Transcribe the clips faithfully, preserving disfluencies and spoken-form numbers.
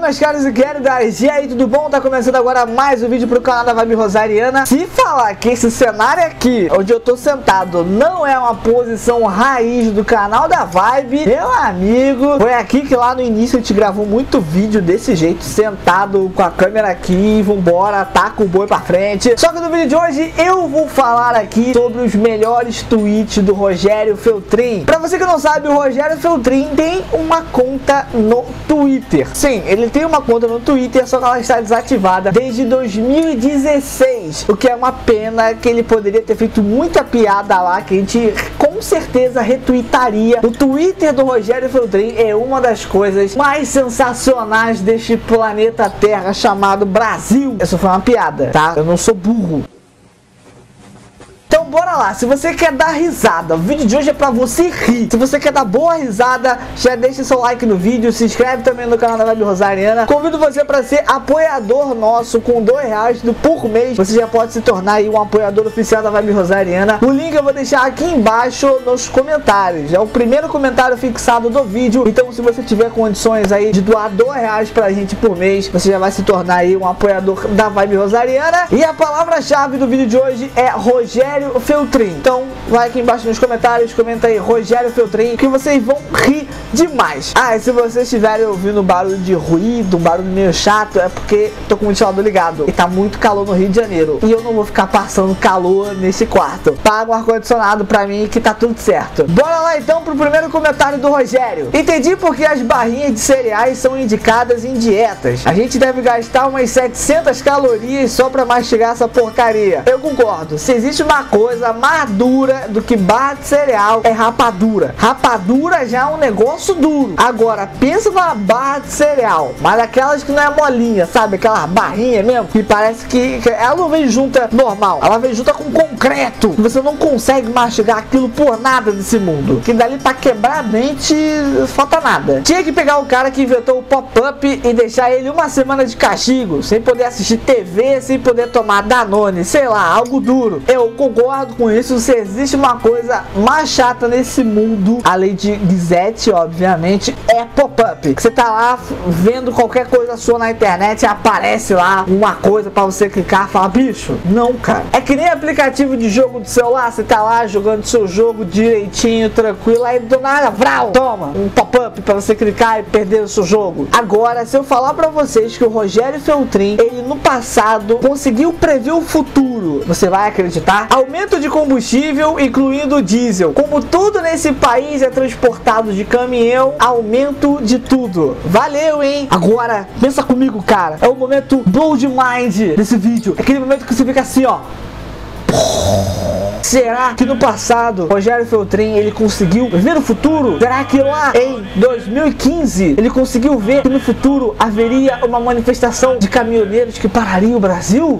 meus caros e queridas, e aí, tudo bom? Tá começando agora mais um vídeo pro canal da Vibe Rosariana. Se falar que esse cenário aqui, onde eu tô sentado, não é uma posição raiz do canal da Vibe, meu amigo, foi aqui que lá no início a gente gravou muito vídeo desse jeito, sentado com a câmera aqui, vambora, taca o boi pra frente. Só que no vídeo de hoje eu vou falar aqui sobre os melhores tweets do Rogério Feltrin. Pra você que não sabe, o Rogério Feltrin tem uma conta no Twitter. Sim, ele tem uma conta no Twitter, só que ela está desativada desde dois mil e dezesseis, o que é uma pena, que ele poderia ter feito muita piada lá, que a gente com certeza retweetaria. O Twitter do Rogério Feltrin é uma das coisas mais sensacionais deste planeta Terra chamado Brasil. Essa foi uma piada, tá? Eu não sou burro. Então bora lá, se você quer dar risada, o vídeo de hoje é pra você rir. Se você quer dar boa risada, já deixa seu like no vídeo, se inscreve também no canal da Vibe Rosariana. Convido você para ser apoiador nosso com dois reais por mês. Você já pode se tornar aí um apoiador oficial da Vibe Rosariana. O link eu vou deixar aqui embaixo nos comentários. É o primeiro comentário fixado do vídeo. Então se você tiver condições aí de doar dois reais pra gente por mês, você já vai se tornar aí um apoiador da Vibe Rosariana. E a palavra-chave do vídeo de hoje é Rogério Feltrin. Então vai aqui embaixo nos comentários, comenta aí Rogério Feltrin, que vocês vão rir demais. Ah, e se vocês estiverem ouvindo barulho de ruído, um barulho meio chato, é porque tô com o ventilador ligado e tá muito calor no Rio de Janeiro, e eu não vou ficar passando calor nesse quarto. Paga um ar-condicionado pra mim que tá tudo certo. Bora lá então pro primeiro comentário do Rogério. Entendi porque as barrinhas de cereais são indicadas em dietas. A gente deve gastar umas setecentas calorias só pra mastigar essa porcaria. Eu concordo. Se existe uma coisa mais dura do que barra de cereal, é rapadura. Rapadura já é um negócio duro. Agora, pensa numa barra de cereal, mas aquelas que não é molinha, sabe? Aquela barrinha mesmo, que parece que, que ela não vem junta normal, ela vem junta com concreto. Você não consegue mastigar aquilo por nada desse mundo. Que dali pra quebrar a dente, falta nada. Tinha que pegar o cara que inventou o pop-up e deixar ele uma semana de castigo, sem poder assistir T V, sem poder tomar Danone, sei lá, algo duro. Eu concordo com isso. Se existe uma coisa mais chata nesse mundo, além de Gizete, obviamente, é pop-up. Você tá lá vendo qualquer coisa sua na internet e aparece lá uma coisa pra você clicar e falar, bicho, não, cara. É que nem aplicativo de jogo do celular, você tá lá jogando seu jogo direitinho, tranquilo, aí do nada, vrau, toma, um pop-up pra você clicar e perder o seu jogo. Agora, se eu falar pra vocês que o Rogério Feltrin, ele no passado conseguiu prever o futuro, você vai acreditar? Aumento de combustível, incluindo diesel. Como tudo nesse país é transportado de caminhão, aumento de tudo. Valeu, hein? Agora, pensa comigo, cara. É o momento blow de mind desse vídeo. É aquele momento que você fica assim, ó. Será que no passado Rogério Feltrin ele conseguiu ver o futuro? Será que lá em dois mil e quinze ele conseguiu ver que no futuro haveria uma manifestação de caminhoneiros que pararia o Brasil?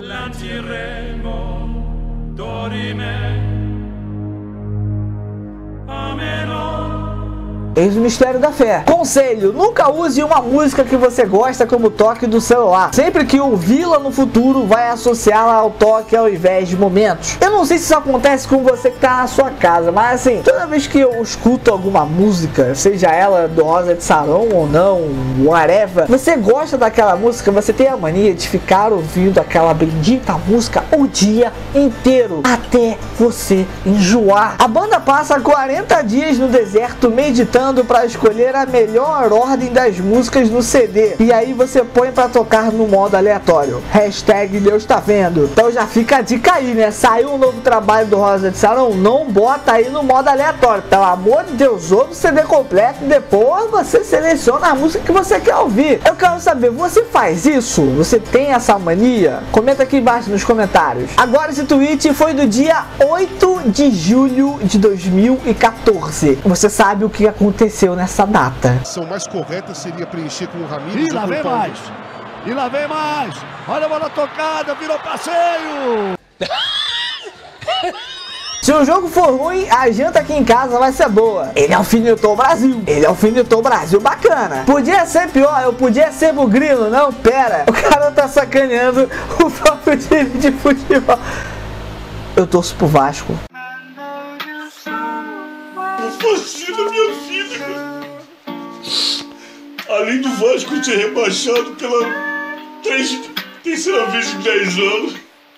Eis o mistério da fé. Conselho: nunca use uma música que você gosta como toque do celular. Sempre que ouvi-la no futuro, vai associá-la ao toque ao invés de momentos. Eu não sei se isso acontece com você que tá na sua casa, mas assim, toda vez que eu escuto alguma música, seja ela do Rosa de Saron ou não, whatever, você gosta daquela música, você tem a mania de ficar ouvindo aquela bendita música o dia inteiro, até você enjoar. A banda passa quarenta dias no deserto meditando para escolher a melhor ordem das músicas no C D, e aí você põe para tocar no modo aleatório. Hashtag Deus tá vendo. Então já fica a dica aí, né? Saiu um novo trabalho do Rosa de Saron, não bota aí no modo aleatório, pelo amor de Deus. Ouve o C D completo e depois você seleciona a música que você quer ouvir. Eu quero saber, você faz isso? Você tem essa mania? Comenta aqui embaixo nos comentários. Agora esse tweet foi do dia oito de julho de dois mil e quatorze. Você sabe o que aconteceu aconteceu nessa data. A ação mais correta seria preencher com o Ramires. E lá vem mais! E lá vem mais! Olha a bola tocada, virou passeio! Se o jogo for ruim, a janta aqui em casa vai ser boa. Ele alfinetou o Brasil. Ele alfinetou o Brasil bacana. Podia ser pior, eu podia ser bugrino. Não, pera. O cara tá sacaneando o próprio time de futebol. Eu torço pro Vasco. Fugindo, meus filhos! além do Vasco ter rebaixado pela três, terceira vez em dez anos.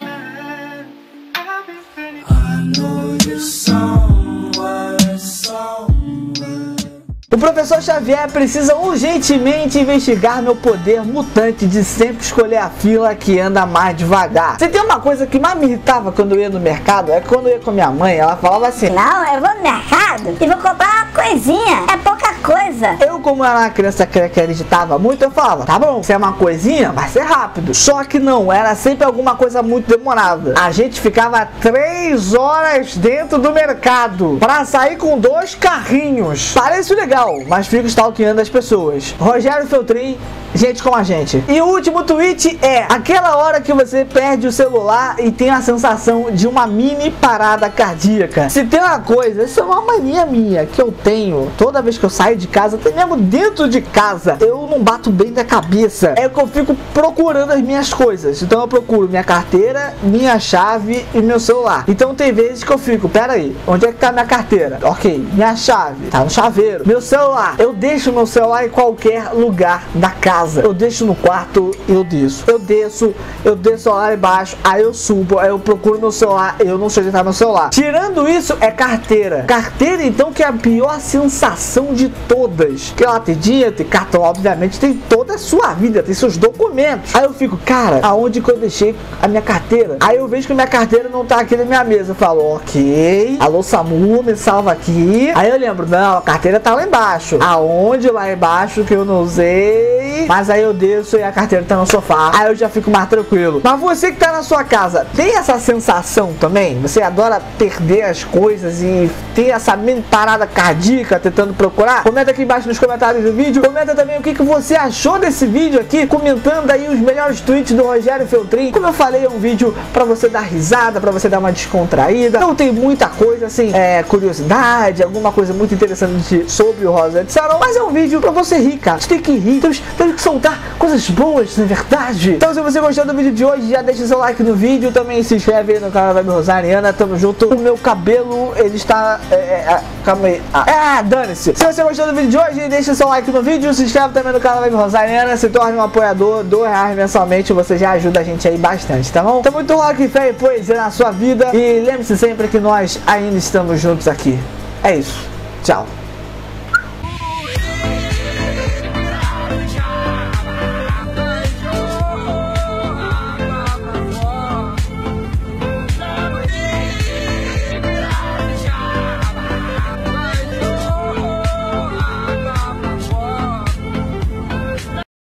O professor Xavier precisa urgentemente investigar meu poder mutante de sempre escolher a fila que anda mais devagar. Se tem uma coisa que mais me irritava quando eu ia no mercado, é quando eu ia com minha mãe, ela falava assim: não, eu vou no mercado e vou comprar uma coisinha, é pouca coisa. Eu, como era uma criança que acreditava muito, eu falava: tá bom, se é uma coisinha, vai ser rápido. Só que não, era sempre alguma coisa muito demorada. A gente ficava três horas dentro do mercado pra sair com dois carrinhos. Parece legal, mas fica stalkeando as pessoas. Rogério Feltrin, gente como a gente. E o último tweet é aquela hora que você perde o celular e tem a sensação de uma mini parada cardíaca. Se tem uma coisa, isso é uma mania minha que eu tenho toda vez que eu saio de casa, até mesmo dentro de casa, eu não bato bem da cabeça. É que eu fico procurando as minhas coisas. Então eu procuro minha carteira, minha chave e meu celular. Então tem vezes que eu fico, pera aí, onde é que tá minha carteira? Ok, minha chave, tá no chaveiro. Meu celular, eu deixo meu celular em qualquer lugar da casa. Eu deixo no quarto, eu desço. Eu desço, eu desço lá embaixo, aí eu subo, aí eu procuro meu celular, eu não sei onde tá meu celular. Tirando isso, é carteira. Carteira, então, que é a pior sensação de todas. Que ela tem dinheiro, tem cartão, obviamente, tem toda a sua vida, tem seus documentos. Aí eu fico, cara, aonde que eu deixei a minha carteira? Aí eu vejo que minha carteira não tá aqui na minha mesa. Eu falo, ok, alô SAMU, me salva aqui. Aí eu lembro, não, a carteira tá lá embaixo. Aonde lá embaixo que eu não usei? Mas aí eu desço e a carteira tá no sofá. Aí eu já fico mais tranquilo. Mas você que tá na sua casa, tem essa sensação também? Você adora perder as coisas e tem essa mini parada cardíaca tentando procurar? Comenta aqui embaixo nos comentários do vídeo. Comenta também o que, que você achou desse vídeo aqui, comentando aí os melhores tweets do Rogério Feltrin. Como eu falei, é um vídeo pra você dar risada, pra você dar uma descontraída. Não tem muita coisa assim, é, curiosidade, alguma coisa muito interessante sobre o Rosete Sarão, mas é um vídeo pra você rir, cara. Você tem que rir, temos, temos que soltar coisas boas, não é verdade? Então se você gostou do vídeo de hoje, já deixa seu like no vídeo, também se inscreve aí no canal da Vibe Rosariana, tamo junto. O meu cabelo, ele está... É, é, calma aí. Ah, dane-se. Se você gostou do vídeo de hoje, deixa seu like no vídeo, se inscreve também no canal da Vibe Rosariana, se torne um apoiador, dois reais mensalmente, você já ajuda a gente aí bastante, tá bom? Então muito rock, fé e poesia na sua vida, e lembre-se sempre que nós ainda estamos juntos aqui. É isso. Tchau.